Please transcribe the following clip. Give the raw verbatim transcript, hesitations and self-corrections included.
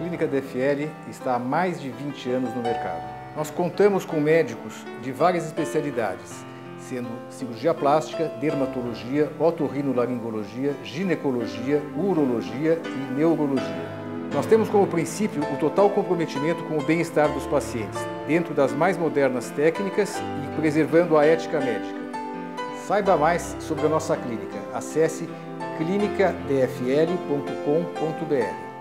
Clínica D F L está há mais de vinte anos no mercado. Nós contamos com médicos de várias especialidades, sendo cirurgia plástica, dermatologia, otorrinolaringologia, ginecologia, urologia e neurologia. Nós temos como princípio o total comprometimento com o bem-estar dos pacientes, dentro das mais modernas técnicas e preservando a ética médica. Saiba mais sobre a nossa clínica. Acesse clinica d f l ponto com ponto b r.